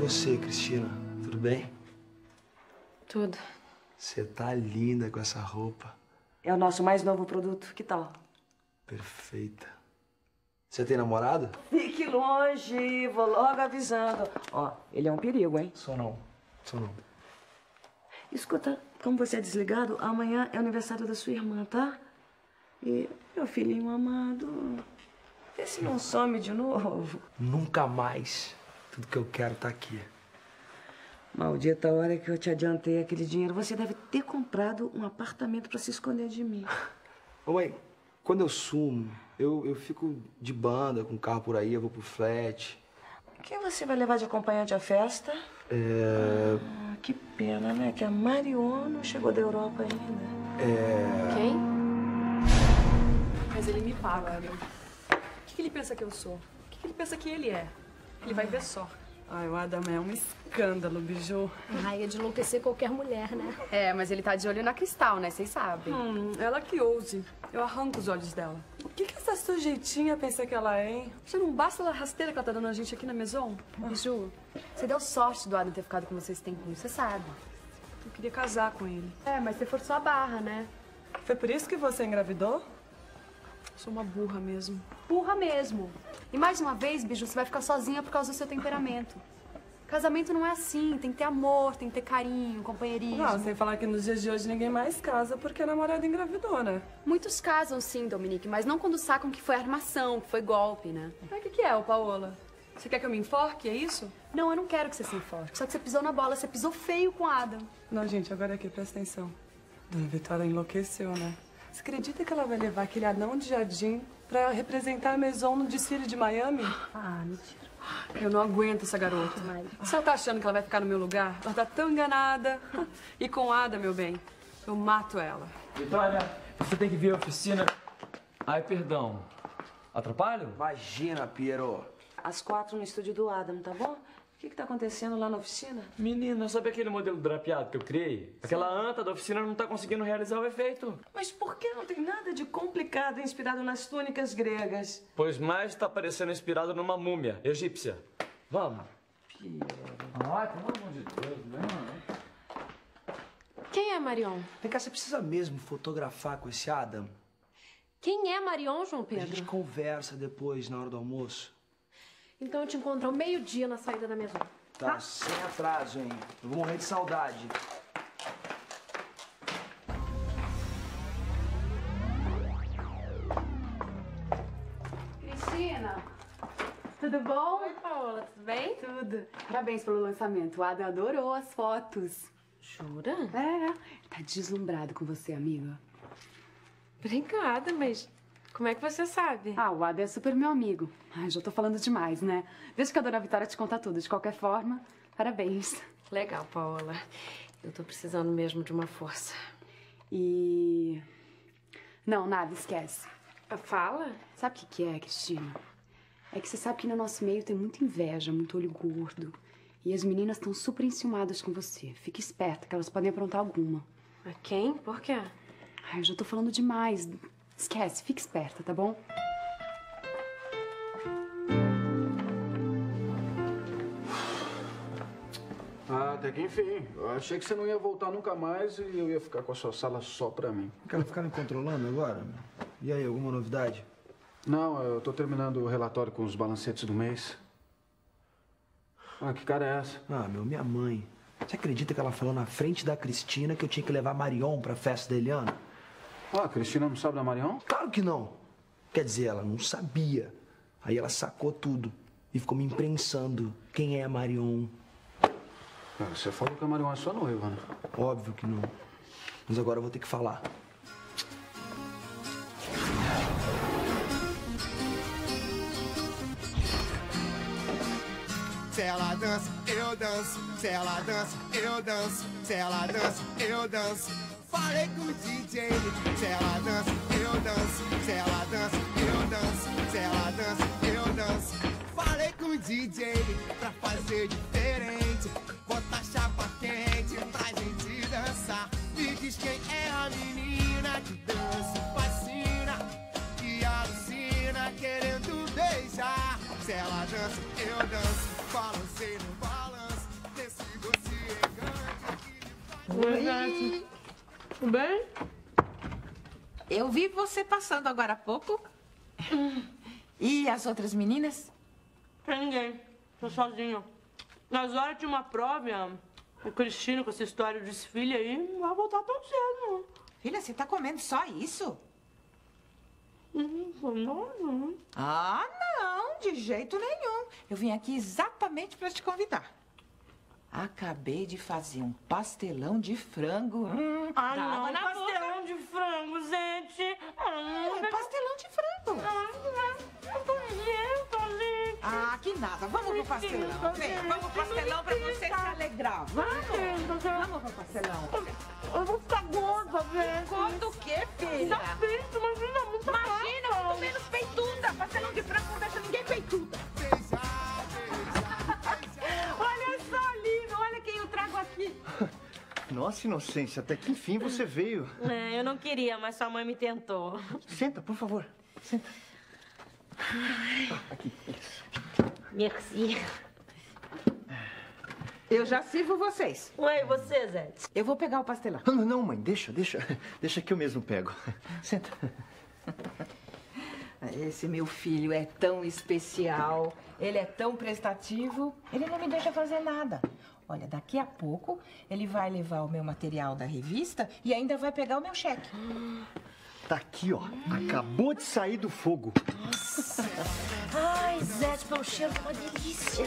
você, Cristina? Tudo bem? Tudo. Você tá linda com essa roupa. É o nosso mais novo produto. Que tal? Perfeita. Você tem namorado? Fique longe, vou logo avisando. Ó, ele é um perigo, hein? Sou não. Sou não. Escuta, como você é desligado, amanhã é aniversário da sua irmã, tá? E meu filhinho amado, vê se não some de novo. Nunca mais. Tudo que eu quero tá aqui. Maldita hora que eu te adiantei aquele dinheiro. Você deve ter comprado um apartamento pra se esconder de mim. Ô, mãe, quando eu sumo, eu fico de banda com o carro por aí, eu vou pro flat. Quem você vai levar de acompanhante à festa? Ah, que pena, né? Que a Marion não chegou da Europa ainda. Quem? Mas ele me paga. O que ele pensa que eu sou? O que ele pensa que ele é? Ele vai ver só. Ai, o Adam é um escândalo, Biju. Ai, é de enlouquecer qualquer mulher, né? É, mas ele tá de olho na Cristal, né? Vocês sabem. Ela que ouse. Eu arranco os olhos dela. O que essa sujeitinha pensa que ela é, hein? Já não basta a rasteira que ela tá dando a gente aqui na Maison? Biju, você deu sorte do Adam ter ficado com vocês tempos, você sabe. Eu queria casar com ele. É, mas você forçou a barra, né? Foi por isso que você engravidou? Sou uma burra mesmo. Burra mesmo. E mais uma vez, Biju, você vai ficar sozinha por causa do seu temperamento. Casamento não é assim, tem que ter amor, tem que ter carinho, companheirismo. Não, sem falar que nos dias de hoje ninguém mais casa porque a namorada engravidou, né? Muitos casam sim, Dominique, mas não quando sacam que foi armação, que foi golpe, né? Mas o que é, ô Paola? Você quer que eu me enforque, é isso? Não, eu não quero que você se enforque. Só que você pisou na bola, você pisou feio com o Adam. Não, gente, agora aqui, presta atenção. Dona Vitória enlouqueceu, né? Você acredita que ela vai levar aquele anão de jardim pra representar a Maison no desfile de Miami? Ah, mentira. Eu não aguento essa garota. Você ela tá achando que ela vai ficar no meu lugar? Ela tá tão enganada. E com Ada, meu bem, eu mato ela. Vitória, você tem que vir à oficina. Ai, perdão. Atrapalho? Imagina, Piero. Às 4 no estúdio do Adam, tá bom? O que tá acontecendo lá na oficina? Menina, sabe aquele modelo drapeado que eu criei? Aquela anta da oficina não tá conseguindo realizar o efeito. Mas por que não tem nada de complicado inspirado nas túnicas gregas? Pois mais tá parecendo inspirado numa múmia egípcia. Vamos. Ai, pelo amor de Deus, não. Quem é Marion? Vem cá, você precisa mesmo fotografar com esse Adam? Quem é Marion, João A Pedro? gente conversa depois, na hora do almoço. Então eu te encontro ao meio-dia na saída da Maison. Tá, sem atraso, hein? Eu vou morrer de saudade. Cristina, tudo bom? Oi, Paola, tudo bem? Tudo. Parabéns pelo lançamento. O Ada adorou as fotos. Jura? É, tá deslumbrado com você, amiga. Obrigada, mas como é que você sabe? Ah, o Ada é super meu amigo. Ai, já tô falando demais, né? Deixa que a dona Vitória te contar tudo. De qualquer forma, parabéns. Legal, Paola. Eu tô precisando mesmo de uma força. E... Não, nada, esquece. Fala? Sabe o que é, Cristina? É que você sabe que no nosso meio tem muita inveja, muito olho gordo. E as meninas estão super enciumadas com você. Fique esperta, que elas podem aprontar alguma. A quem? Por quê? Ai, eu já tô falando demais. Esquece, fique esperta, tá bom? Ah, até que enfim. Eu achei que você não ia voltar nunca mais e eu ia ficar com a sua sala só pra mim. Quer ficar me controlando agora? E aí, alguma novidade? Não, eu tô terminando o relatório com os balancetes do mês. Ah, que cara é essa? Ah, minha mãe. Você acredita que ela falou na frente da Cristina que eu tinha que levar a Marion pra festa da Eliana? Ah, a Cristina não sabe da Marion? Claro que não. Quer dizer, ela não sabia. Aí ela sacou tudo e ficou me imprensando. Quem é a Marion? Ah, você falou que a Marion é sua noiva, né? Óbvio que não. Mas agora eu vou ter que falar. Se ela dança, eu danço. Se ela dança, eu danço. Se ela dança, eu danço. Falei com o DJ. Se ela dança, eu danço. Se ela dança, eu danço. Se ela dança, eu danço. Falei com o DJ pra fazer diferente. Bota chapa quente pra gente dançar. Me diz quem é a menina que dança e fascina, que alucina querendo beijar. Se ela dança, eu danço. Balancei no balanço. Oi. Tudo bem? Eu vi você passando agora há pouco. E as outras meninas? Tem ninguém. Tô sozinha. Nas horas tinha uma prova, o Cristino com essa história de desfile aí, não vai voltar tão cedo, não. Filha, você tá comendo só isso? Não. Ah, não, de jeito nenhum. Eu vim aqui exatamente para te convidar. Acabei de fazer um pastelão de frango. Ah, não, pastelão de frango, gente. Pastelão de frango. Eu tô gente. Ah, que nada. Vamos pro pastelão. Vem, vamos pro pastelão pra você se alegrar. Vamos pro pastelão. Eu vou ficar gorda, gente. Gorda o quê, filha? Tá feito, imagina, muito Imagina, muito menos peituda. Pastelão de frango não deixa ninguém peituda. Olha só, Lino, olha quem eu trago aqui. Nossa, Inocência, até que enfim você veio. Eu não queria, mas sua mãe me tentou. Senta, por favor. Senta. Aqui, isso. Merci. Eu já sirvo vocês. Ué, e você, Zé? Eu vou pegar o pastelão. Não, não, mãe, deixa que eu mesmo pego. Senta. Esse meu filho é tão especial, ele é tão prestativo, ele não me deixa fazer nada. Olha, daqui a pouco ele vai levar o meu material da revista e ainda vai pegar o meu cheque. Tá aqui, ó. Acabou de sair do fogo. Nossa. Ai, Zé, pelo cheiro, tá uma delícia.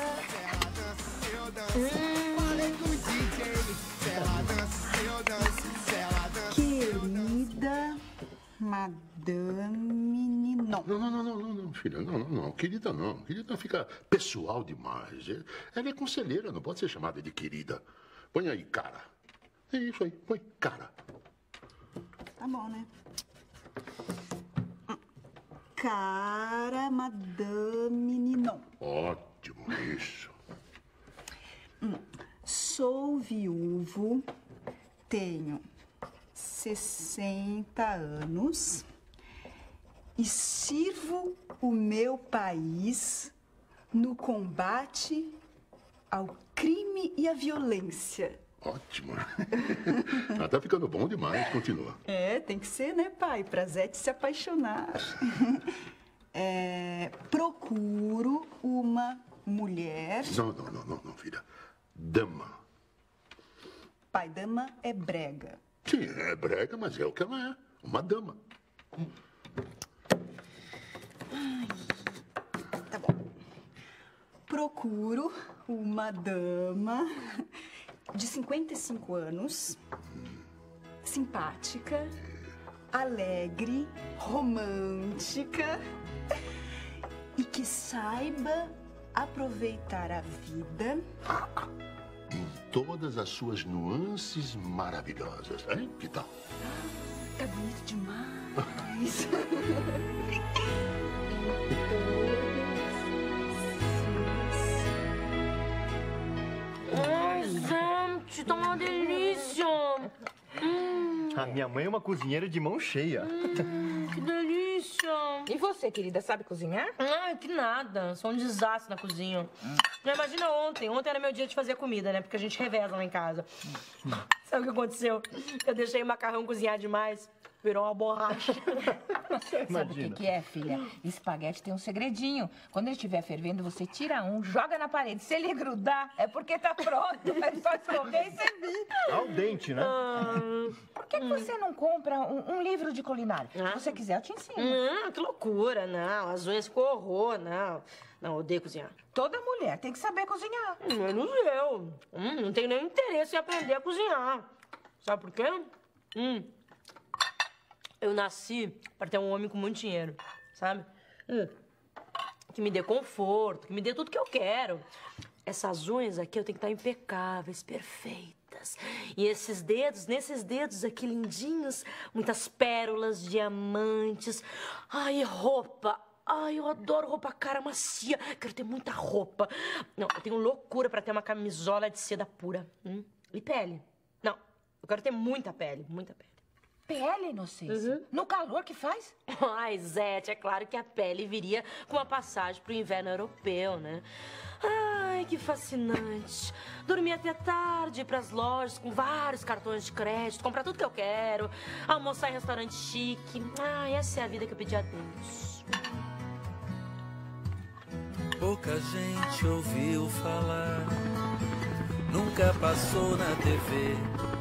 Querida Madame Ninon. Não, filha, não. Querida não. Querida fica pessoal demais. Ela é conselheira, não pode ser chamada de querida. Põe aí, cara. É isso aí, põe cara. Tá bom, né? Cara Madame Ninon. Ótimo, isso. Sou viúvo, tenho 60 anos e sirvo o meu país no combate ao crime e à violência. Ótimo. Tá ficando bom demais, continua. É, tem que ser, né, pai? Pra Zete se apaixonar. Procuro uma mulher... Não, filha. Dama. Pai, dama é brega. Sim, é brega, mas é o que ela é. Uma dama. Tá bom. Procuro uma dama de 55 anos, simpática, alegre, romântica e que saiba aproveitar a vida. Em todas as suas nuances maravilhosas, hein? Que tal? Tá bonito demais. Ai, gente, tá uma delícia. A minha mãe é uma cozinheira de mão cheia. Que delícia. E você, querida, sabe cozinhar? Ai, que nada. Sou um desastre na cozinha. Imagina ontem. Ontem era meu dia de fazer comida, né? Porque a gente reveza lá em casa. Sabe o que aconteceu? Eu deixei o macarrão cozinhar demais. Virou uma borracha. Sabe o que é, filha? Espaguete tem um segredinho. Quando ele estiver fervendo, você tira um, joga na parede. Se ele grudar, é porque tá pronto. É só escorrer e servir. Ao dente, né? Por que você não compra um livro de culinária? Se você quiser, eu te ensino. Que loucura, não. As unhas ficou horror, não. Não, odeio cozinhar. Toda mulher tem que saber cozinhar. Menos eu. Não tenho nenhum interesse em aprender a cozinhar. Sabe por quê? Eu nasci para ter um homem com muito dinheiro, sabe? Que me dê conforto, que me dê tudo que eu quero. Essas unhas aqui eu tenho que estar impecáveis, perfeitas. E esses dedos, nesses dedos aqui lindinhos, muitas pérolas, diamantes. Ai, roupa. Ai, eu adoro roupa cara macia. Quero ter muita roupa. Não, eu tenho loucura para ter uma camisola de seda pura. E pele. Não, eu quero ter muita pele, muita pele. Pele, Inocência? No calor que faz? Ai, Zete, é claro que a pele viria com uma passagem pro inverno europeu, né? Ai, que fascinante. Dormir até tarde, ir pras lojas com vários cartões de crédito, comprar tudo que eu quero, almoçar em restaurante chique. Ai, essa é a vida que eu pedi a Deus. Pouca gente ouviu falar, nunca passou na TV.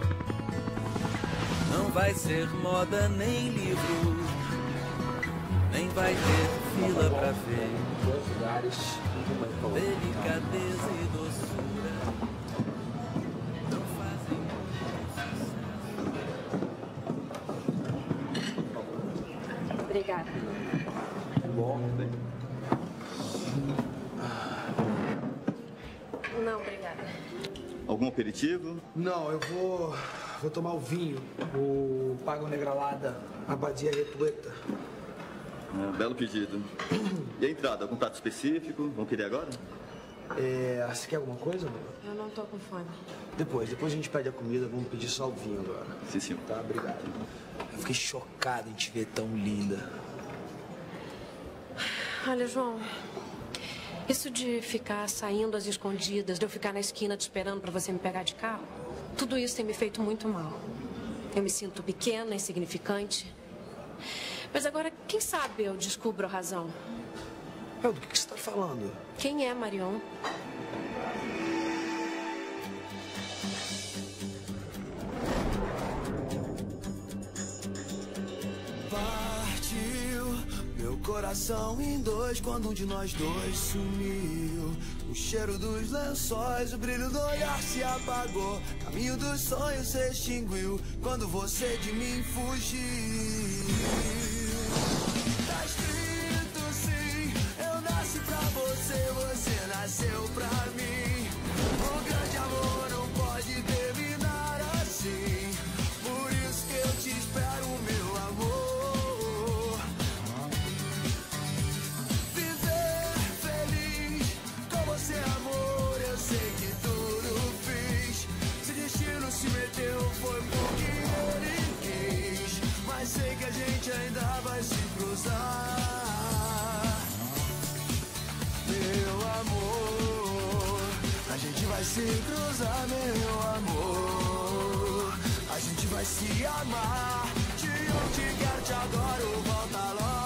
Não vai ser moda nem livro, nem vai ter fila pra ver. Delicadeza e doçura não fazem sucesso. Obrigada. Bom, Não, obrigada. Algum aperitivo? Não, eu vou tomar o vinho, o Pago Negralada, Abadia Retueta. Belo pedido. E a entrada? Algum prato específico? Vão querer agora? Você quer alguma coisa, mano? Eu não tô com fome. Depois a gente pede a comida, vamos pedir só o vinho agora. Sim, sim. Tá, obrigado. Eu fiquei chocado em te ver tão linda. Olha, João, isso de ficar saindo às escondidas, de eu ficar na esquina te esperando pra você me pegar de carro, tudo isso tem me feito muito mal. Eu me sinto pequena, insignificante. Mas agora, quem sabe eu descubro a razão. Do que você tá falando? Quem é Marion? Meu coração em dois quando um de nós dois sumiu. O cheiro dos lençóis, o brilho do olhar se apagou. Caminho dos sonhos se extinguiu quando você de mim fugiu. Tá escrito sim, eu nasci pra você, você nasceu pra mim. O grande amor não pode terminar assim. Por isso que eu te espero, meu amor. Você, amor, eu sei que tudo fiz. Se o destino se meteu foi porque ele quis. Mas sei que a gente ainda vai se cruzar. Meu amor, a gente vai se cruzar, meu amor. A gente vai se amar. Te amo, te quero, te adoro, volta logo.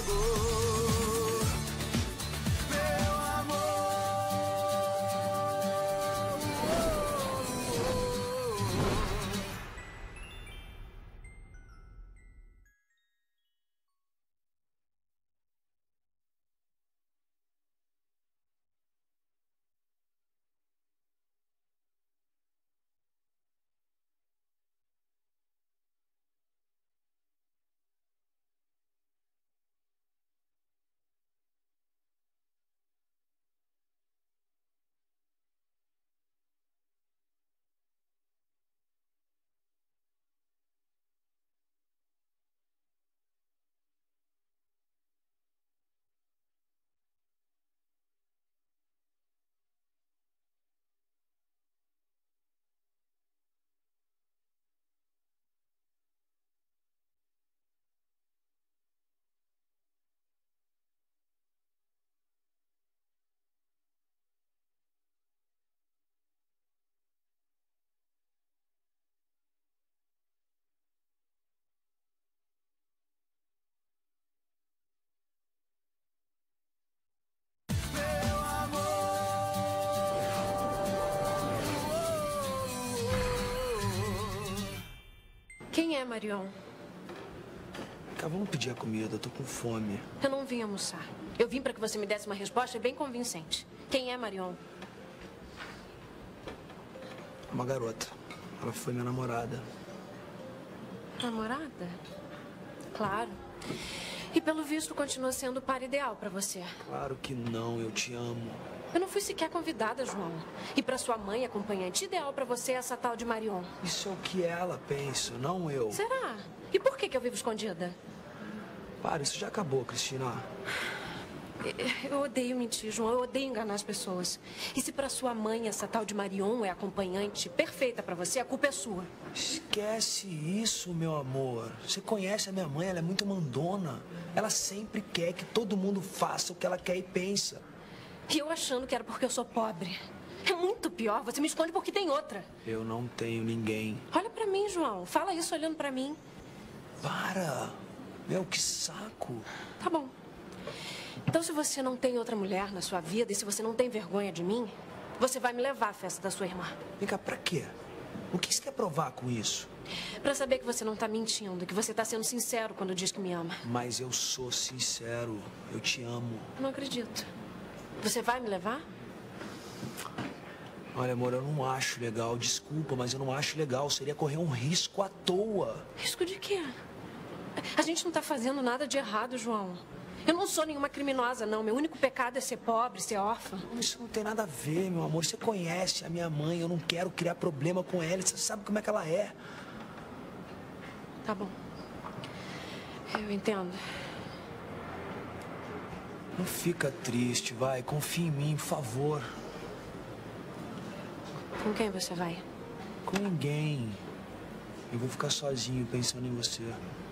Quem é Marion? Vamos pedir a comida, eu tô com fome. Eu não vim almoçar. Eu vim pra que você me desse uma resposta bem convincente. Quem é Marion? Uma garota. Ela foi minha namorada. Namorada? Claro. E pelo visto continua sendo o par ideal pra você. Claro que não, eu te amo. Eu não fui sequer convidada, João. E pra sua mãe, acompanhante ideal pra você é essa tal de Marion. Isso é o que ela pensa, não eu. Será? E por que eu vivo escondida? Para, isso já acabou, Cristina. Eu odeio mentir, João. Eu odeio enganar as pessoas. E se pra sua mãe essa tal de Marion é acompanhante perfeita pra você, a culpa é sua. Esquece isso, meu amor. Você conhece a minha mãe, ela é muito mandona. Ela sempre quer que todo mundo faça o que ela quer e pensa. E eu achando que era porque eu sou pobre. É muito pior. Você me esconde porque tem outra. Eu não tenho ninguém. Olha pra mim, João. Fala isso olhando pra mim. Para. Meu, que saco. Tá bom. Então, se você não tem outra mulher na sua vida e se você não tem vergonha de mim, você vai me levar à festa da sua irmã. Vem cá, pra quê? O que você quer provar com isso? Pra saber que você não tá mentindo, que você tá sendo sincero quando diz que me ama. Mas eu sou sincero. Eu te amo. Não acredito. Você vai me levar? Olha, amor, eu não acho legal. Desculpa, mas eu não acho legal. Seria correr um risco à toa. Risco de quê? A gente não tá fazendo nada de errado, João. Eu não sou nenhuma criminosa, não. Meu único pecado é ser pobre, ser órfã. Isso não tem nada a ver, meu amor. Você conhece a minha mãe. Eu não quero criar problema com ela. Você sabe como é que ela é. Tá bom. Eu entendo. Não fica triste, vai. Confia em mim, por favor. Com quem você vai? Com ninguém. Eu vou ficar sozinho pensando em você.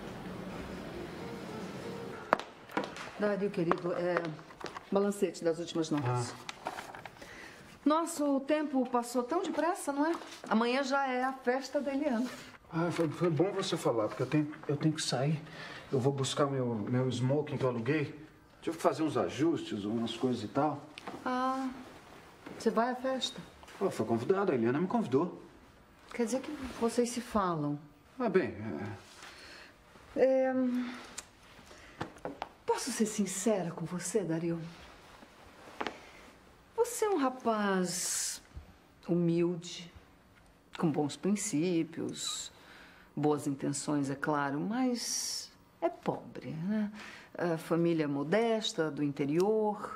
Dario, querido, balancete das últimas notas. Nossa, o tempo passou tão depressa, não é? Amanhã já é a festa da Eliana. Foi bom você falar, porque eu tenho que sair. Eu vou buscar meu smoking que eu aluguei. Tive que fazer uns ajustes, umas coisas e tal. Ah, você vai à festa? Foi convidado, a Eliana me convidou. Quer dizer que vocês se falam. Bem... Posso ser sincera com você, Dario? Você é um rapaz humilde, com bons princípios, boas intenções, é claro, mas é pobre, né? A família modesta, do interior.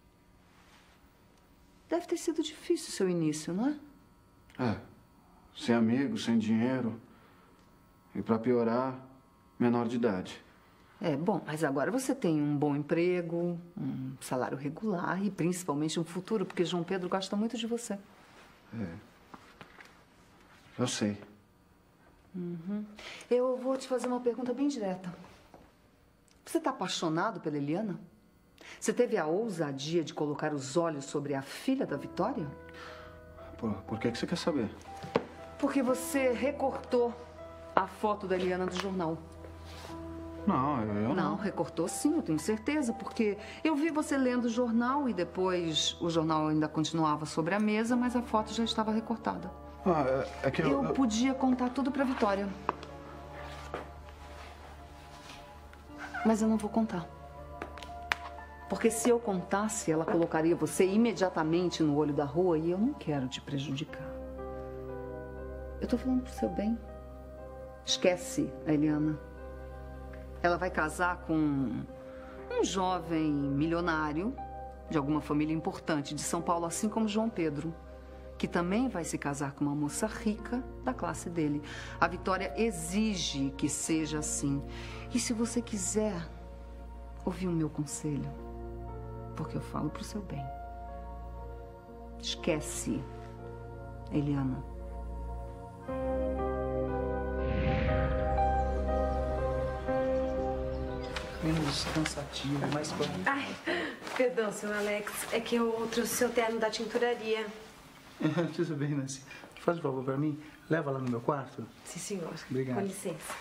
Deve ter sido difícil o seu início, não é? Sem amigos, sem dinheiro. E pra piorar, menor de idade. Bom, mas agora você tem um bom emprego, um salário regular e principalmente um futuro, porque João Pedro gosta muito de você. Eu sei. Eu vou te fazer uma pergunta bem direta. Você está apaixonado pela Eliana? Você teve a ousadia de colocar os olhos sobre a filha da Vitória? Por que você quer saber? Porque você recortou a foto da Eliana do jornal. Não, eu não. Não, recortou sim, eu tenho certeza, porque eu vi você lendo o jornal e depois o jornal ainda continuava sobre a mesa, mas a foto já estava recortada. É que eu podia contar tudo pra Vitória. Mas eu não vou contar. Porque se eu contasse, ela colocaria você imediatamente no olho da rua e eu não quero te prejudicar. Eu tô falando pro seu bem. Esquece a Eliana. Ela vai casar com um jovem milionário de alguma família importante de São Paulo, assim como João Pedro, que também vai se casar com uma moça rica da classe dele. A Vitória exige que seja assim. E se você quiser ouvir o meu conselho, porque eu falo pro seu bem, esquece, Eliana. Menos cansativo, mais bom. Ai, perdão, seu Alex. É que eu trouxe seu terno da tinturaria. Tudo bem, Nancy. Faz um favor pra mim. Leva lá no meu quarto. Sim, senhor. Obrigado. Com licença.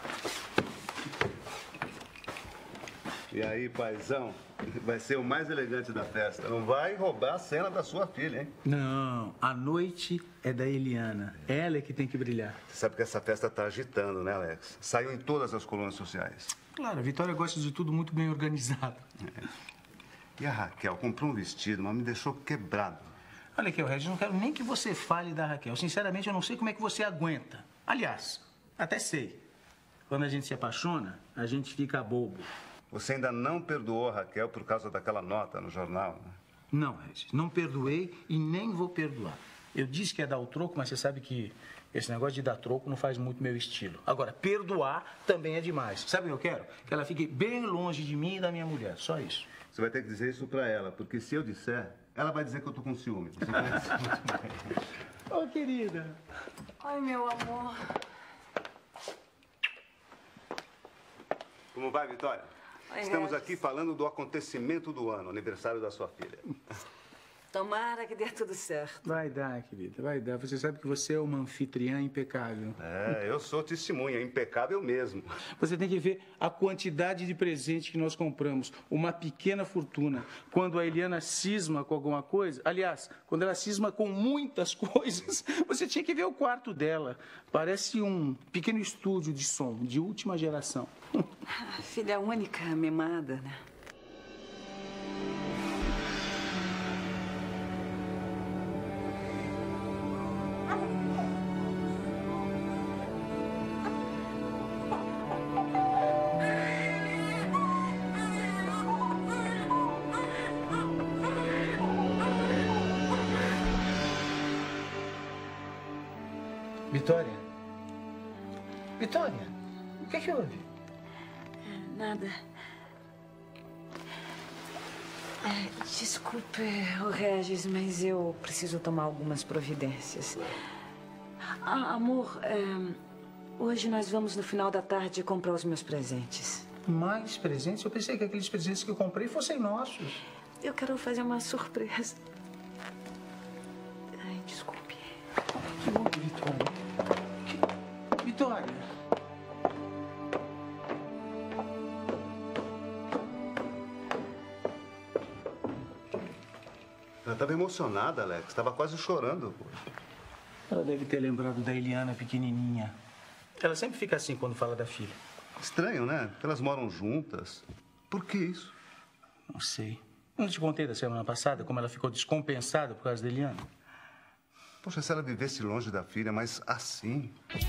E aí, paizão? Vai ser o mais elegante da festa. Não vai roubar a cena da sua filha, hein? Não, a noite é da Eliana. Ela é que tem que brilhar. Você sabe que essa festa tá agitando, né, Alex? Saiu em todas as colunas sociais. Claro, a Vitória gosta de tudo muito bem organizado. E a Raquel comprou um vestido, mas me deixou quebrado. Olha aqui, Regis, não quero nem que você fale da Raquel. Sinceramente, eu não sei como é que você aguenta. Aliás, até sei. Quando a gente se apaixona, a gente fica bobo. Você ainda não perdoou a Raquel por causa daquela nota no jornal, né? Não, Regis, não perdoei e nem vou perdoar. Eu disse que ia dar o troco, mas você sabe que esse negócio de dar troco não faz muito meu estilo. Agora, perdoar também é demais. Sabe o que eu quero? Que ela fique bem longe de mim e da minha mulher, só isso. Você vai ter que dizer isso pra ela, porque se eu disser, ela vai dizer que eu tô com ciúme. Você conhece muito bem. Ô, querida. Ai, meu amor. Como vai, Vitória? Oi, Estamos Regis. aqui falando do acontecimento do ano, aniversário da sua filha. Tomara que dê tudo certo. Vai dar, querida, vai dar. Você sabe que você é uma anfitriã impecável. É, eu sou testemunha, impecável mesmo. Você tem que ver a quantidade de presente que nós compramos. Uma pequena fortuna. Quando a Eliana cisma com alguma coisa... Aliás, quando ela cisma com muitas coisas, você tinha que ver o quarto dela. Parece um pequeno estúdio de som, de última geração. Filha única, mimada, né? Vitória? Vitória, o que é que houve? Nada. Desculpe, Regis, mas eu preciso tomar algumas providências. Amor, hoje nós vamos no final da tarde comprar os meus presentes. Mais presentes? Eu pensei que aqueles presentes que eu comprei fossem nossos. Eu quero fazer uma surpresa. Ai, desculpe. Que bom, Vitória. Vitória. Ela estava emocionada, Alex. Estava quase chorando. Ela deve ter lembrado da Eliana pequenininha. Ela sempre fica assim quando fala da filha. Estranho, né? Elas moram juntas. Por que isso? Não sei. Não te contei da semana passada como ela ficou descompensada por causa da Eliana? Poxa, se ela vivesse longe da filha, mas assim...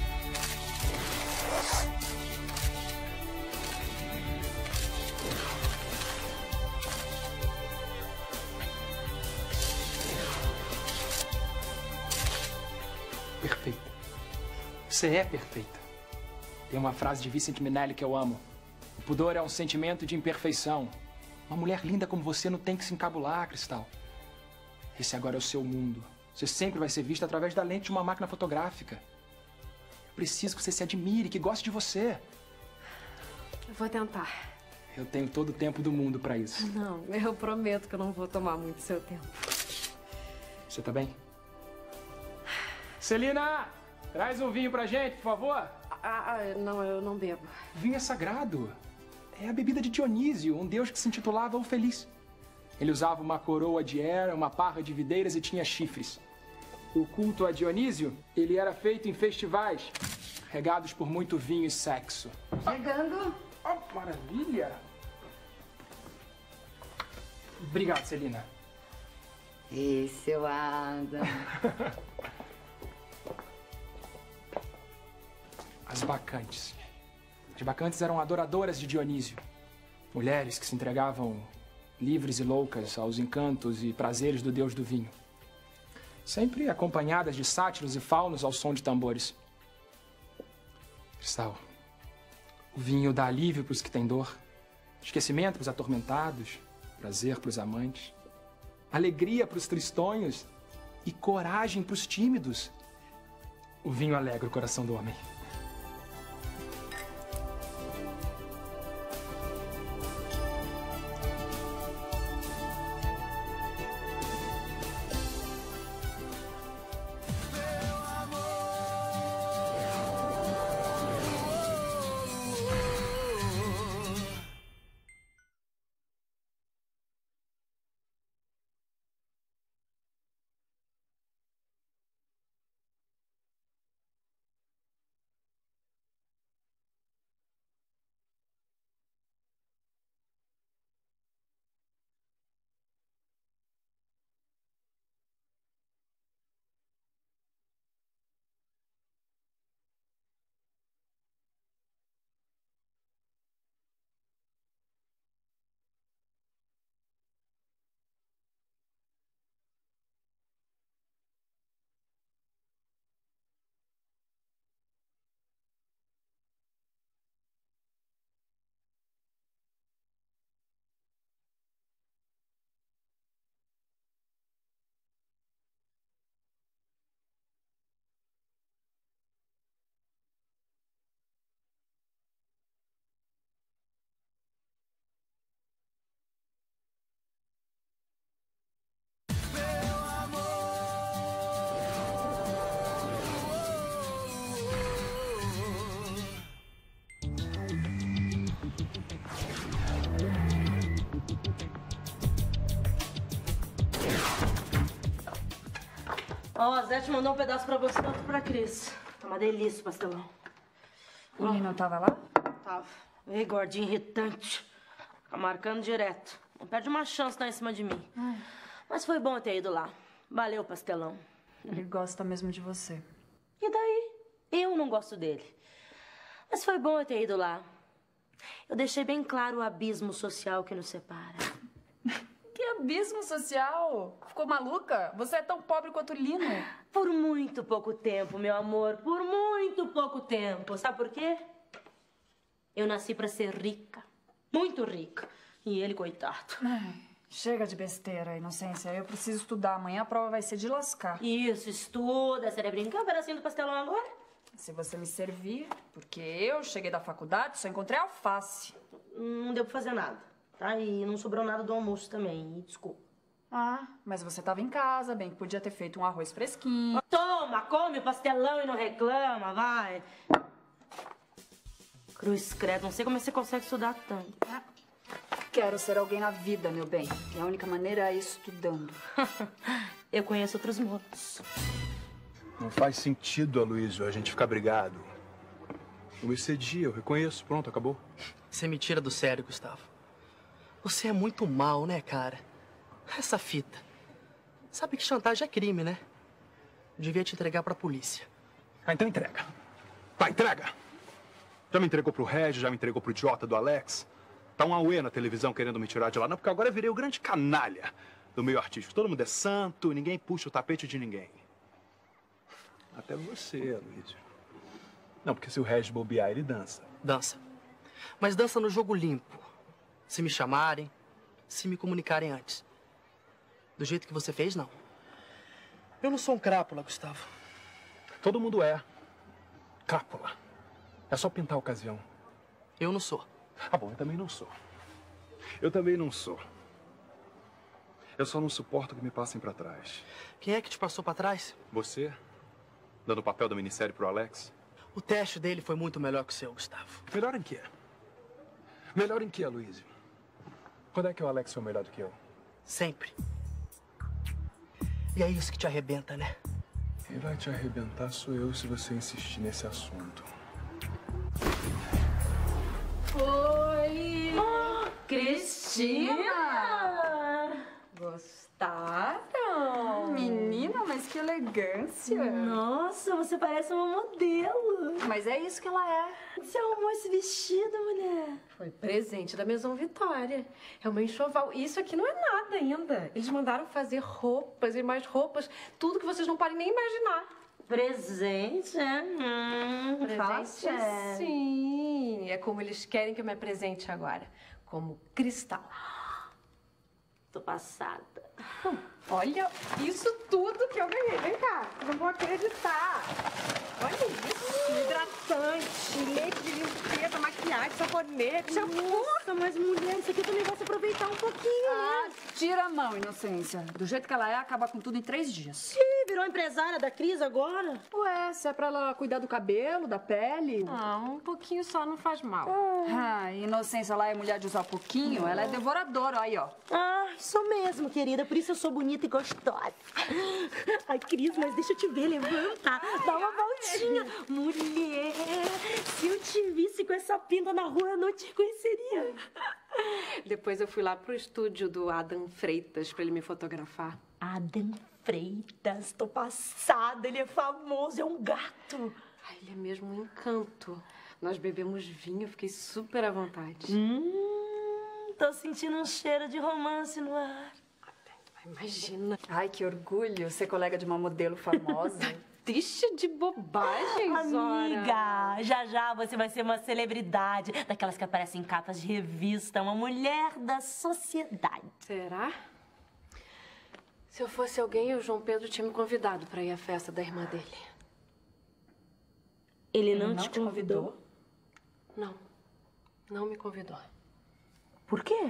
Perfeita. Você é perfeita. Tem uma frase de Vincent Minnelli que eu amo. O pudor é um sentimento de imperfeição. Uma mulher linda como você não tem que se encabular, Cristal. Esse agora é o seu mundo. Você sempre vai ser vista através da lente de uma máquina fotográfica. Eu preciso que você se admire, que goste de você. Eu vou tentar. Eu tenho todo o tempo do mundo pra isso. Não, eu prometo que eu não vou tomar muito seu tempo. Você tá bem? Celina! Traz um vinho pra gente, por favor. Não, eu não bebo. Vinho é sagrado. É a bebida de Dionísio, um deus que se intitulava o Feliz. Ele usava uma coroa de Hera, uma parra de videiras e tinha chifres. O culto a Dionísio, ele era feito em festivais, regados por muito vinho e sexo. Chegando. Oh, maravilha! Obrigado, Celina. Esse é o Adam. As bacantes. As bacantes eram adoradoras de Dionísio. Mulheres que se entregavam livres e loucas aos encantos e prazeres do deus do vinho. Sempre acompanhadas de sátiros e faunos ao som de tambores. Cristal, o vinho dá alívio para os que têm dor, esquecimento para os atormentados, prazer para os amantes, alegria para os tristonhos e coragem para os tímidos. O vinho alegra o coração do homem. Ó, Zé te mandou um pedaço pra você e outro pra Cris. Tá uma delícia o pastelão. O Lino tava lá? Tava. Ei, gordinho irritante. Fica marcando direto. Não perde uma chance de estar em cima de mim. Mas foi bom ter ido lá. Valeu, pastelão. Ele gosta mesmo de você. E daí? Eu não gosto dele. Mas foi bom eu ter ido lá. Eu deixei bem claro o abismo social que nos separa. Que abismo social? Ficou maluca? Você é tão pobre quanto o Lino. Por muito pouco tempo, meu amor. Por muito pouco tempo. Sabe por quê? Eu nasci pra ser rica. Muito rica. E ele, coitado. Ai, chega de besteira, Inocência. Eu preciso estudar. Amanhã a prova vai ser de lascar. Isso, estuda. Você vai brincar um pedacinho do pastelão agora? Se você me servir, porque eu cheguei da faculdade, só encontrei alface. Não deu pra fazer nada, tá? E não sobrou nada do almoço também, e desculpa. Ah, mas você tava em casa, bem que podia ter feito um arroz fresquinho. Toma, come o pastelão e não reclama, vai. Cruz credo, não sei como você consegue estudar tanto. Quero ser alguém na vida, meu bem. E a única maneira é estudando. Eu conheço outros modos. Não faz sentido, Aloysio, a gente ficar brigado. Eu excedi, eu reconheço. Pronto, acabou. Você me tira do sério, Gustavo. Você é muito mal, né, cara? Essa fita. Sabe que chantagem é crime, né? Devia te entregar pra polícia. Ah, então entrega. Vai, entrega! Já me entregou pro Regis, já me entregou pro idiota do Alex. Tá um auê na televisão querendo me tirar de lá. Não, porque agora eu virei o grande canalha do meio artístico. Todo mundo é santo, ninguém puxa o tapete de ninguém. Até você, Aloysio. Não, porque se o Regis bobear, ele dança. Dança. Mas dança no jogo limpo. Se me chamarem, se me comunicarem antes. Do jeito que você fez, não. Eu não sou um crápula, Gustavo. Todo mundo é. Crápula. É só pintar a ocasião. Eu não sou. Ah, bom, eu também não sou. Eu também não sou. Eu só não suporto que me passem pra trás. Quem é que te passou pra trás? Você? Dando o papel do ministério pro Alex? O teste dele foi muito melhor que o seu, Gustavo. Melhor em quê? Melhor em quê, Aloysio? Quando é que o Alex foi melhor do que eu? Sempre. E é isso que te arrebenta, né? Quem vai te arrebentar sou eu se você insistir nesse assunto. Oi! Cristina! Gostaram? Menina, mas que elegância! Nossa, você parece uma modelo. Mas é isso que ela é. Você arrumou esse vestido, mulher? Foi presente da Maison Vitória. É uma enxoval. E isso aqui não é nada ainda. Eles mandaram fazer roupas e mais roupas. Tudo que vocês não podem nem imaginar. Presente, é? Fala Presente, sério. sim. É como eles querem que eu me apresente agora. Como cristal. Tô passada. Olha isso tudo que eu ganhei. Vem cá, não vou acreditar. Olha isso. Hidratante, leite de limpeza, maquiagem, sabonete, shampoo. Nossa, mas mulher, isso aqui eu também posso aproveitar um pouquinho, né? Tira a mão, Inocência. Do jeito que ela é, acaba com tudo em 3 dias. Ih, virou empresária da Cris agora? Ué, se é pra ela cuidar do cabelo, da pele. Ah, um pouquinho só não faz mal. Ah, Inocência lá é mulher de usar pouquinho, ela é devoradora, aí, ó. Ah, sou mesmo, querida. Por isso eu sou bonita e gostosa. Ai, Cris, mas deixa eu te ver. Levanta. Dá uma voltinha. Mulher, se eu te visse com essa pinta na rua, eu não te conheceria. Depois eu fui lá pro estúdio do Adam Freitas pra ele me fotografar. Adam Freitas, tô passada. Ele é famoso, é um gato. Ai, ele é mesmo um encanto. Nós bebemos vinho, eu fiquei super à vontade. Tô sentindo um cheiro de romance no ar. Imagina. Ai, que orgulho ser colega de uma modelo famosa. Deixa de bobagens, Zora. Amiga, já já você vai ser uma celebridade, daquelas que aparecem em capas de revista, uma mulher da sociedade. Será? Se eu fosse alguém, o João Pedro tinha me convidado pra ir à festa da irmã dele. Ele não te convidou? Não, não me convidou. Por quê?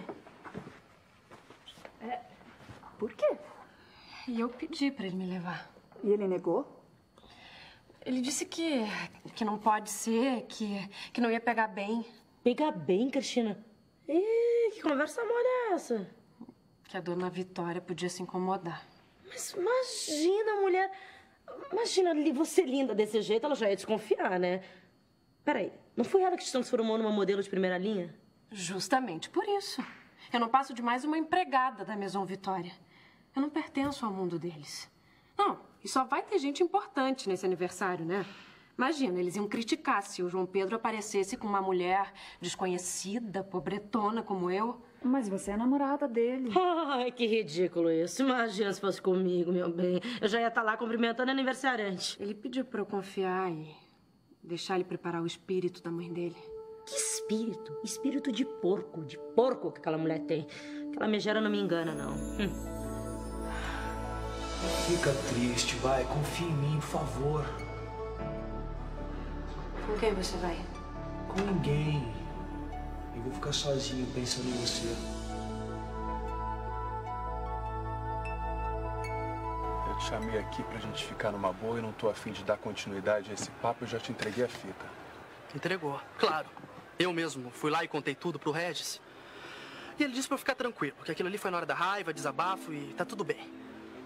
Por quê? E eu pedi pra ele me levar. E ele negou? Ele disse que não pode ser, que não ia pegar bem. Pegar bem, Cristina? Ih, que conversa mole é essa? Que a dona Vitória podia se incomodar. Mas imagina, mulher. Imagina, Lili, você linda desse jeito, ela já ia desconfiar, né? Peraí, não foi ela que te transformou numa modelo de primeira linha? Justamente por isso. Eu não passo de mais uma empregada da Maison Vitória. Eu não pertenço ao mundo deles. Não, e só vai ter gente importante nesse aniversário, né? Imagina, eles iam criticar se o João Pedro aparecesse com uma mulher desconhecida, pobretona como eu. Mas você é a namorada dele. Ai, que ridículo isso. Imagina se fosse comigo, meu bem. Eu já ia estar lá cumprimentando a aniversariante. Ele pediu pra eu confiar e deixar ele preparar o espírito da mãe dele. Que espírito? Espírito de porco que aquela mulher tem. Aquela megera não me engana, não. Fica triste, vai. Confia em mim, por favor. Com quem você vai? Com ninguém. Eu vou ficar sozinho pensando em você. Eu te chamei aqui pra gente ficar numa boa e não tô afim de dar continuidade a esse papo, eu já te entreguei a fita. Entregou, claro. Eu mesmo fui lá e contei tudo pro Regis. E ele disse pra eu ficar tranquilo, que aquilo ali foi na hora da raiva, desabafo e tá tudo bem.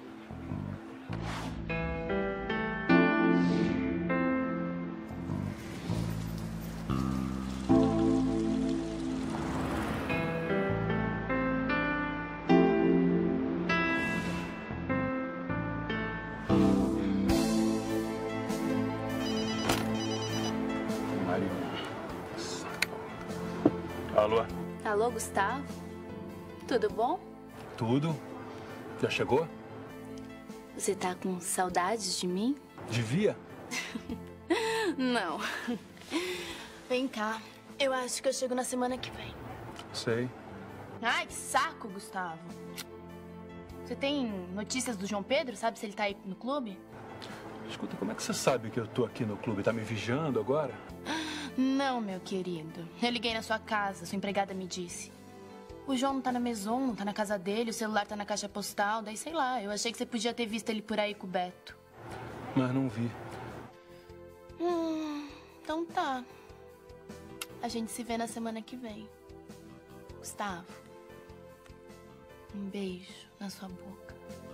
Alô? Alô, Gustavo? Tudo bom? Tudo? Já chegou? Você tá com saudades de mim? Devia? Não. Vem cá. Eu acho que eu chego na semana que vem. Sei. Ai, que saco, Gustavo. Você tem notícias do João Pedro? Sabe se ele tá aí no clube? Escuta, como é que você sabe que eu tô aqui no clube? Tá me vigiando agora? Não, meu querido. Eu liguei na sua casa, sua empregada me disse. O João não tá na Maison, não tá na casa dele, o celular tá na caixa postal, daí sei lá, eu achei que você podia ter visto ele por aí com o Beto. Mas não vi. Então tá. A gente se vê na semana que vem. Gustavo, um beijo na sua boca.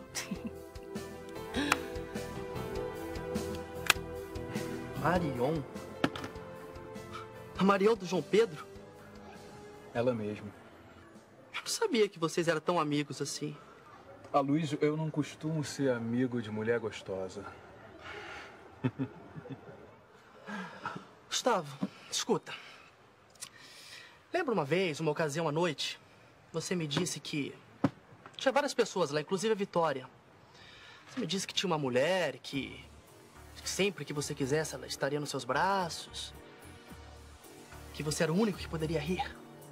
Marion? A Marion do João Pedro? Ela mesma. Eu não sabia que vocês eram tão amigos assim. Aloysio, eu não costumo ser amigo de mulher gostosa. Gustavo, escuta. Lembra uma vez, uma ocasião à noite, você me disse que tinha várias pessoas lá, inclusive a Vitória. Você me disse que tinha uma mulher que sempre que você quisesse ela estaria nos seus braços. Que você era o único que poderia rir.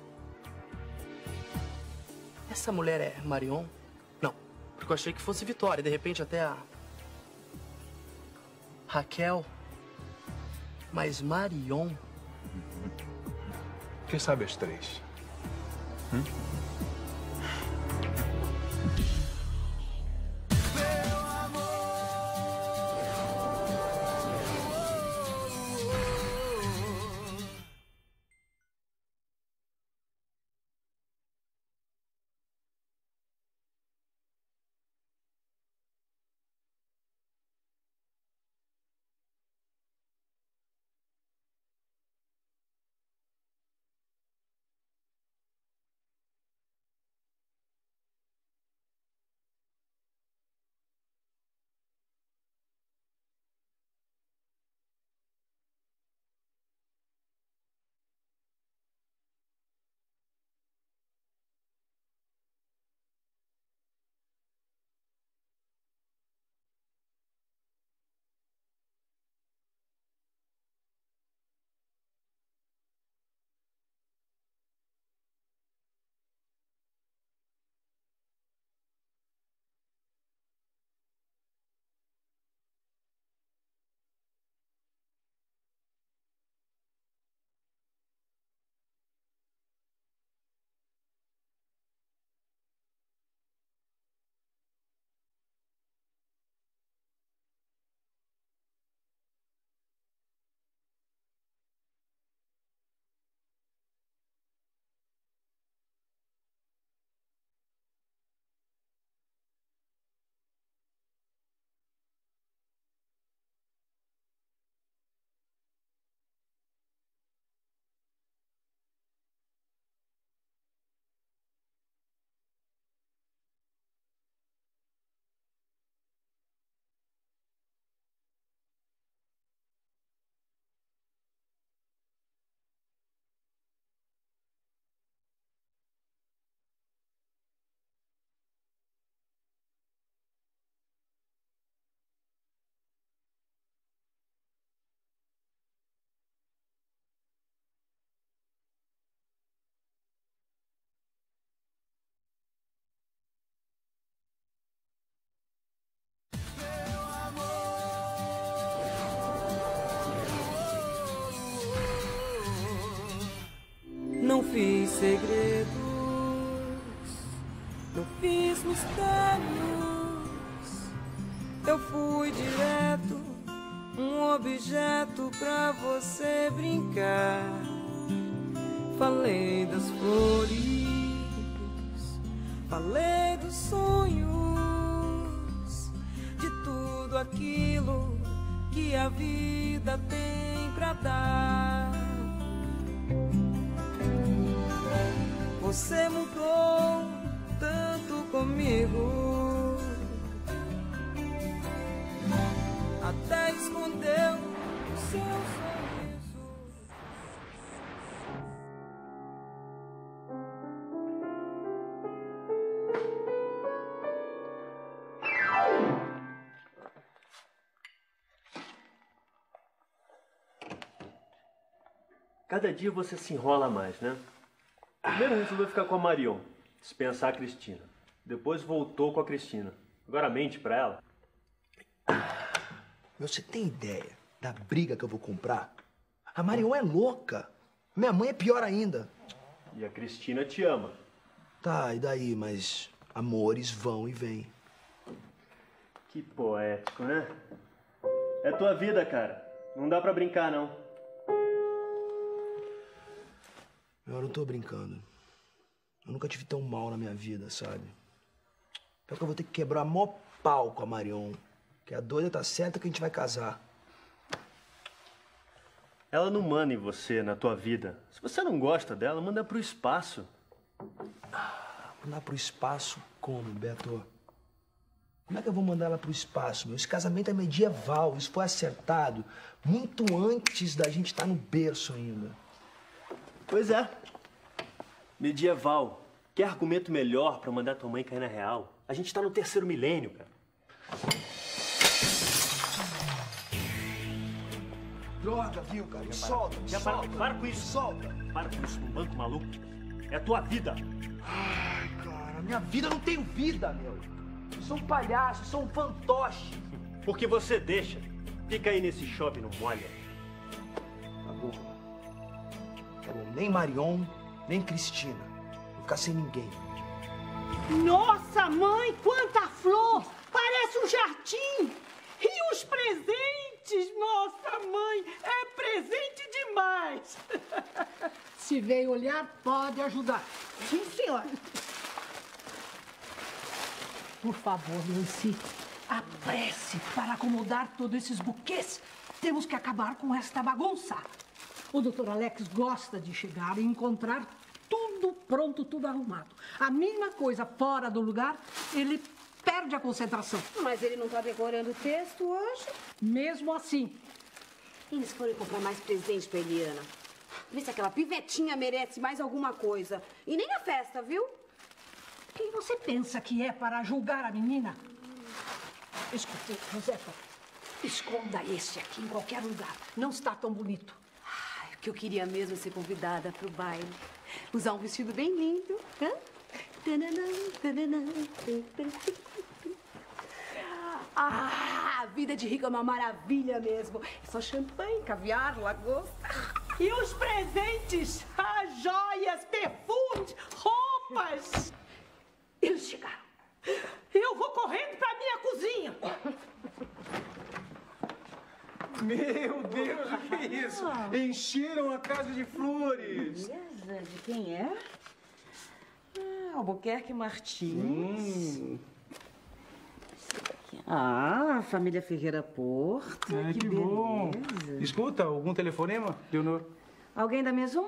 Essa mulher é Marion? Não, porque eu achei que fosse Vitória, de repente até a Raquel. Mas Marion? Quem sabe as três? segredos, eu fiz mistérios, eu fui direto, um objeto pra você brincar. Falei das flores, falei dos sonhos, de tudo aquilo que a vida tem pra dar. Você mudou tanto comigo, até escondeu o seu sorriso. Cada dia você se enrola mais, né? Primeiro resolveu ficar com a Marion, dispensar a Cristina. Depois voltou com a Cristina. Agora mente pra ela. Você tem ideia da briga que eu vou comprar? A Marion é louca. Minha mãe é pior ainda. E a Cristina te ama. Tá, e daí? Mas amores vão e vêm. Que poético, né? É tua vida, cara. Não dá pra brincar, não. Eu não tô brincando. Eu nunca tive tão mal na minha vida, sabe? Pior que eu vou ter que quebrar mó pau com a Marion. Que a doida tá certa que a gente vai casar. Ela não manda em você, na tua vida. Se você não gosta dela, manda pro espaço. Mandar pro espaço como, Beto? Como é que eu vou mandar ela pro espaço, meu? Esse casamento é medieval. Isso foi acertado muito antes da gente estar no berço ainda. Pois é. Medieval. Que argumento melhor pra mandar tua mãe cair na real? A gente tá no 3º milênio, cara. Droga, viu, cara? Me solta, me solta. Para com isso. Solta. Para com isso, um bando maluco. É a tua vida. Ai, cara, minha vida não tem vida, meu. Eu sou um palhaço, eu sou um fantoche. Porque você deixa. Fica aí nesse shopping, não molha. Tá bom. Tá bom, nem Marion, nem Cristina. Vou ficar sem ninguém. Nossa, mãe, quanta flor! Parece um jardim! E os presentes? Nossa, mãe, é presente demais! Se veio olhar, pode ajudar. Sim, senhora. Por favor, Nancy, apresse para acomodar todos esses buquês. Temos que acabar com esta bagunça. O Dr. Alex gosta de chegar e encontrar tudo pronto, tudo arrumado. A mínima coisa fora do lugar, ele perde a concentração. Mas ele não está decorando o texto hoje? Mesmo assim. Eles foram comprar mais presente para Eliana. Vê se aquela pivetinha merece mais alguma coisa. E nem a festa, viu? Quem você pensa que é para julgar a menina? Escute, Josefa, esconda esse aqui em qualquer lugar. Não está tão bonito. Ai, o que eu queria mesmo é ser convidada para o baile. Usar um vestido bem lindo. Hã? Ah, a vida de rico é uma maravilha mesmo. É só champanhe, caviar, lagosta. E os presentes? As joias, perfumes, roupas. Eles chegaram. Eu vou correndo pra minha cozinha. Meu Deus, o que é isso? Encheram a casa de flores. Beleza, de quem é? Albuquerque Martins. Ah, família Ferreira Porto. Que bom. Escuta, algum telefonema, Leonor? Alguém da Maison?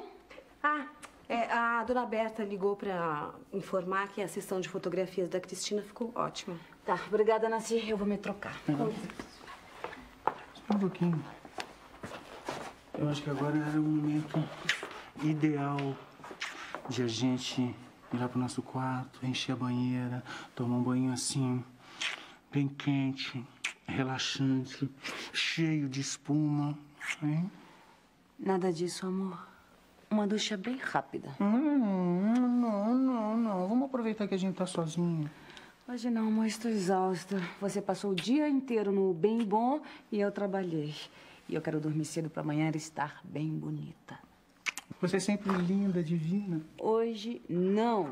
A dona Berta ligou pra informar que a sessão de fotografias da Cristina ficou ótima. Tá, obrigada, Nancy. Eu vou me trocar. Espera um pouquinho. Eu acho que agora era o momento ideal de a gente ir lá pro nosso quarto, encher a banheira, tomar um banho assim, bem quente, relaxante, cheio de espuma, hein? Nada disso, amor. Uma ducha bem rápida. Não. Vamos aproveitar que a gente tá sozinho. Hoje não, amor, estou exausta. Você passou o dia inteiro no bem bom e eu trabalhei. E eu quero dormir cedo para amanhã estar bem bonita. Você é sempre linda, divina. Hoje, não.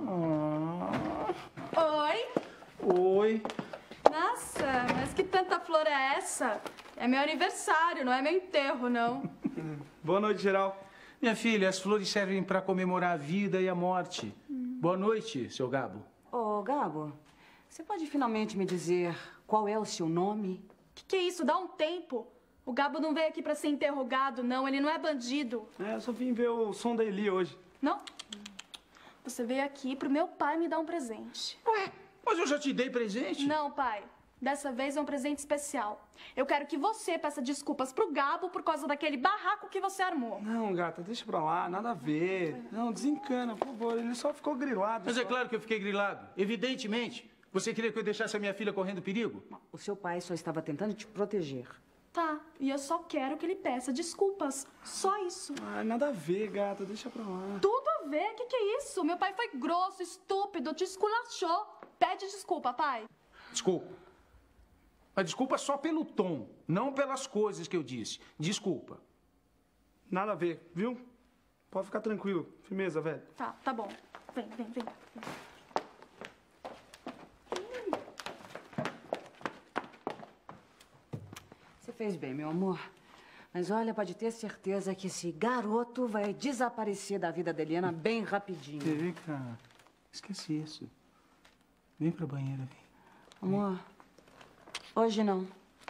Oi? Oi. Nossa, mas que tanta flor é essa? É meu aniversário, não é meu enterro, não. Boa noite, geral. Minha filha, as flores servem para comemorar a vida e a morte. Boa noite, seu Gabo. Ô, Gabo, você pode finalmente me dizer qual é o seu nome? Que é isso? Dá um tempo. O Gabo não veio aqui pra ser interrogado, não. Ele não é bandido. É, eu só vim ver o som da Eli hoje. Não. Você veio aqui pro meu pai me dar um presente. Ué, mas eu já te dei presente? Não, pai. Dessa vez é um presente especial. Eu quero que você peça desculpas pro Gabo por causa daquele barraco que você armou. Não, gata, deixa pra lá, nada a ver. Não, desencana, por favor, ele só ficou grilado. Mas é claro que eu fiquei grilado, evidentemente. Você queria que eu deixasse a minha filha correndo perigo? O seu pai só estava tentando te proteger. Tá, e eu só quero que ele peça desculpas. Só isso. Ah, nada a ver, gata, deixa pra lá. Tudo a ver? Que é isso? Meu pai foi grosso, estúpido, te esculachou. Pede desculpa, pai. Desculpa. Mas desculpa só pelo tom, não pelas coisas que eu disse. Desculpa. Nada a ver, viu? Pode ficar tranquilo. Firmeza, velho. Tá bom. Vem. Você fez bem, meu amor. Mas olha, pode ter certeza que esse garoto vai desaparecer da vida da Eliana bem rapidinho. Vem cá. Esquece isso. Vem pra banheira, vem. Amor, hoje não.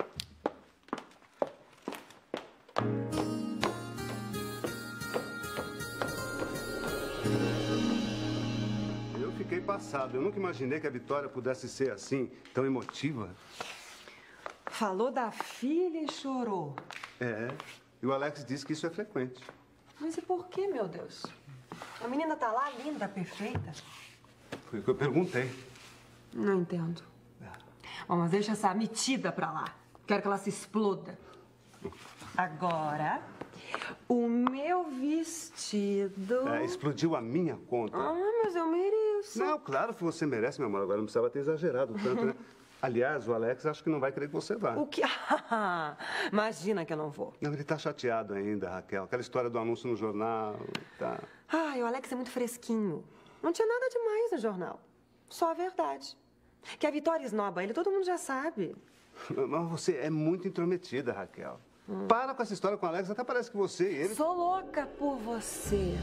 Eu fiquei passado. Eu nunca imaginei que a Vitória pudesse ser assim, tão emotiva. Falou da filha e chorou. É, e o Alex disse que isso é frequente. Mas e por que, meu Deus? A menina tá lá, linda, perfeita. Foi o que eu perguntei. Não entendo. Bom, mas deixa essa metida pra lá. Quero que ela se exploda. Agora, o meu vestido... Explodiu a minha conta. Mas eu mereço. Não, claro que você merece, meu amor. Agora não precisava ter exagerado tanto, né? Aliás, o Alex acho que não vai querer que você vá. O que? Imagina que eu não vou. Não, ele tá chateado ainda, Raquel. Aquela história do anúncio no jornal, tá... Ai, o Alex é muito fresquinho. Não tinha nada demais no jornal. Só a verdade. Que a Vitória esnoba ele, todo mundo já sabe. Mas você é muito intrometida, Raquel. Para com essa história com o Alex, até parece que você e ele... Sou louca por você.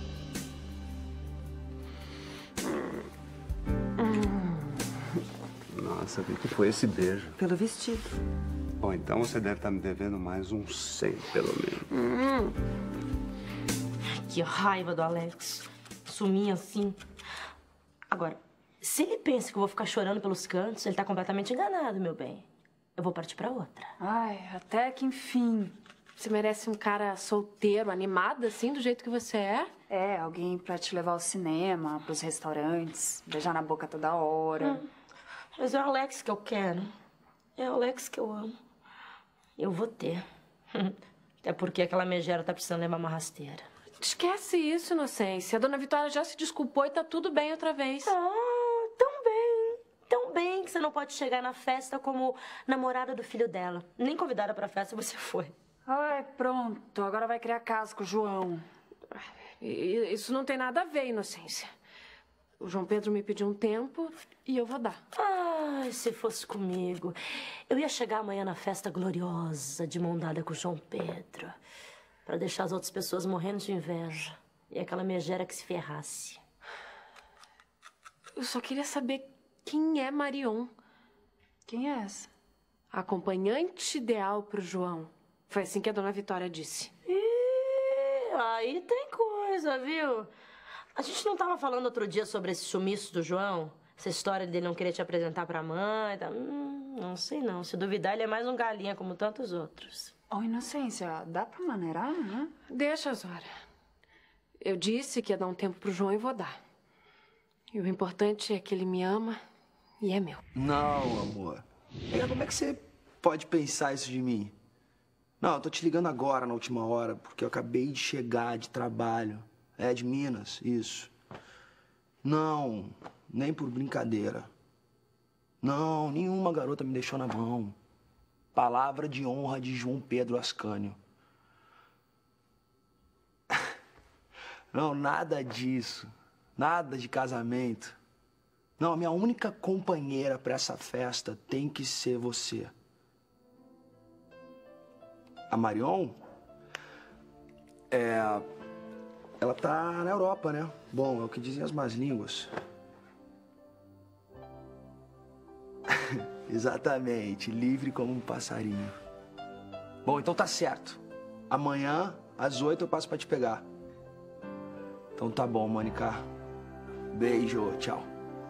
Nossa, o que foi esse beijo? Pelo vestido. Bom, então você deve estar me devendo mais uns 100, pelo menos. Que raiva do Alex. Sumir assim. Agora, se ele pensa que eu vou ficar chorando pelos cantos, ele tá completamente enganado, meu bem. Eu vou partir pra outra. Ai, até que enfim. Você merece um cara solteiro, animado, assim, do jeito que você é? É, alguém pra te levar ao cinema, pros restaurantes, beijar na boca toda hora. Mas é o Alex que eu quero. É o Alex que eu amo. Eu vou ter. Até porque aquela megera tá precisando levar uma rasteira. Esquece isso, Inocência. A dona Vitória já se desculpou e tá tudo bem outra vez. Tão bem. Tão bem que você não pode chegar na festa como namorada do filho dela. Nem convidada pra festa você foi. Ai, pronto. Agora vai criar caso com o João. Isso não tem nada a ver, Inocência. O João Pedro me pediu um tempo e eu vou dar. Ai, se fosse comigo. Eu ia chegar amanhã na festa gloriosa, de mão dada com o João Pedro. Pra deixar as outras pessoas morrendo de inveja. E aquela megera que se ferrasse. Eu só queria saber quem é Marion. Quem é essa? A acompanhante ideal pro João. Foi assim que a dona Vitória disse. Aí tem coisa, viu? A gente não tava falando outro dia sobre esse sumiço do João? Essa história dele não querer te apresentar pra mãe. Tá? Não sei não. Se duvidar, ele é mais um galinha como tantos outros. Ô, Inocência, dá pra maneirar, né? Deixa, Zora. Eu disse que ia dar um tempo pro João e vou dar. E o importante é que ele me ama e é meu. Não, amor. Como é que você pode pensar isso de mim? Não, eu tô te ligando agora, na última hora, porque eu acabei de chegar de trabalho. É, de Minas, isso. Não, nem por brincadeira. Não, nenhuma garota me deixou na mão. Palavra de honra de João Pedro Ascânio. Não, nada disso. Nada de casamento. Não, a minha única companheira pra essa festa tem que ser você. A Marion? Ela tá na Europa, né? Bom, é o que dizem as más línguas. Exatamente, livre como um passarinho. Bom, então tá certo. Amanhã, às 8, eu passo pra te pegar. Então tá bom, Mônica. Beijo, tchau.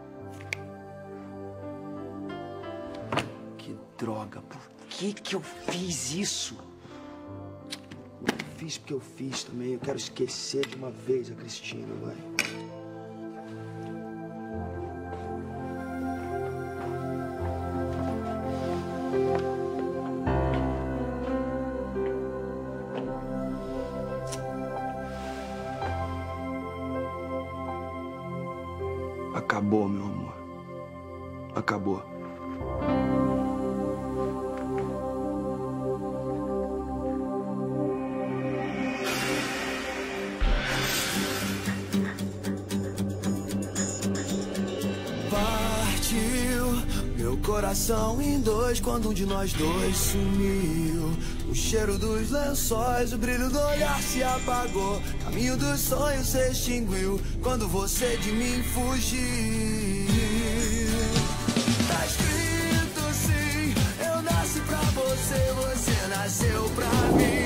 Que droga, por que eu fiz isso? Eu fiz porque eu fiz também. Eu quero esquecer de uma vez a Cristina, vai. Acabou, meu amor. Acabou. Partiu meu coração em dois quando um de nós dois sumiu. O cheiro dos lençóis, o brilho do olhar se apagou. Caminho dos sonhos se extinguiu quando você de mim fugiu. Tá escrito sim, eu nasci pra você, você nasceu pra mim.